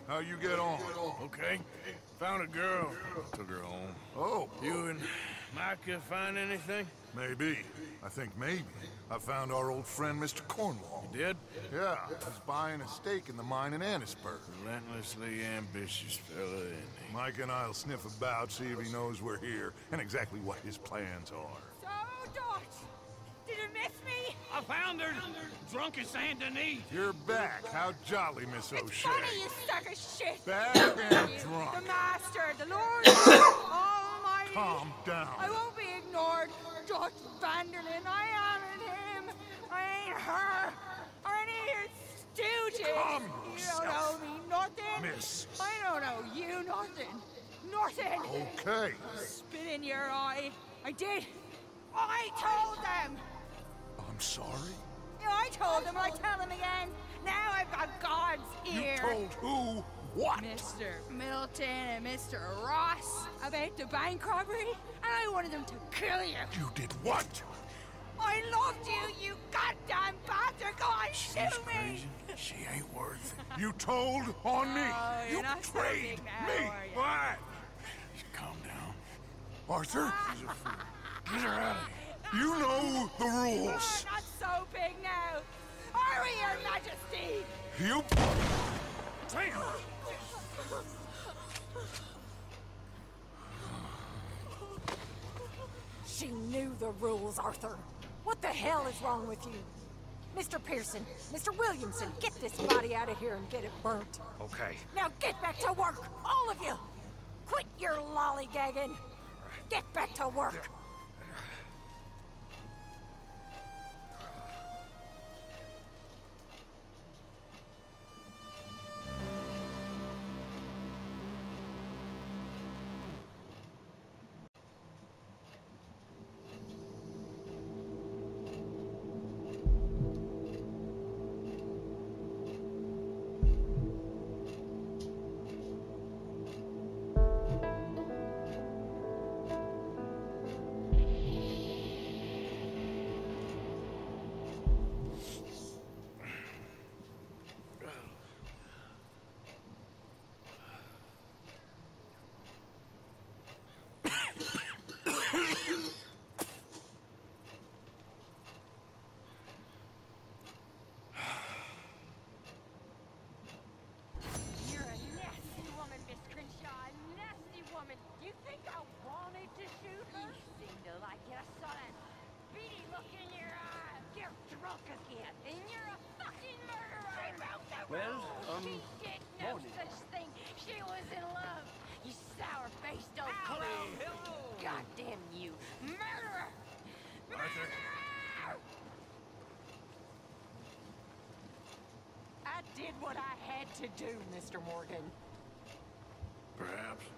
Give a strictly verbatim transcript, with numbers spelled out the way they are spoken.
How you get on? Okay. Found a girl. Took her home. Oh. You and Micah find anything? Maybe. I think maybe. I found our old friend, Mister Cornwall. You did? Yeah, he's buying a stake in the mine in Annisburg. Relentlessly ambitious fella, isn't he? Mike and I'll sniff about, see if he knows we're here, and exactly what his plans are. So, Dutch! Did you miss me? I found her! Drunk at Saint Denis! You're back. How jolly, Miss It's O'Shea. funny, you suck of shit! Back and You, drunk. The Master, the Lord Almighty! Calm down. I won't be ignored, Dutch Vanderlyn. I am him. I ain't her. Or any of your stooges. Calm You yourself. don't know me nothing. Miss. I don't know you nothing. Nothing. Okay. Spit in your eye. I did. I told them. I'm sorry? Yeah, I told them. I tell them again. Now I've got God's ear. You told who what? Mister Milton and Mister Ross about the bank robbery, and I wanted them to kill you. You did what? I loved you, you goddamn bastard! Go on, She's shoot me! crazy. She ain't worth it. You told on me. Oh, you're you not so betrayed big now, me. are you? What? Calm down. Arthur, She's a fool. Get her out of here. you know the rules. You're not so big now. Are we, Your Majesty? You... Damn! She knew the rules, Arthur. What the hell is wrong with you? Mister Pearson, Mister Williamson, get this body out of here and get it burnt. Okay. Now get back to work, all of you! Quit your lollygagging! Get back to work! You're a nasty woman, Miss Crenshaw. A nasty woman. You think I wanted to shoot her? You seem to like it. I saw that beady look in your eye. You're drunk again. And you're a fucking murderer. She broke the Well, rules. um, She did no morning. such thing. She was in love. You sour-faced old Howdy, clown. hello. Goddamn you. Murderer! Arthur. Murderer! I did what I had to do, Mister Morgan. Perhaps.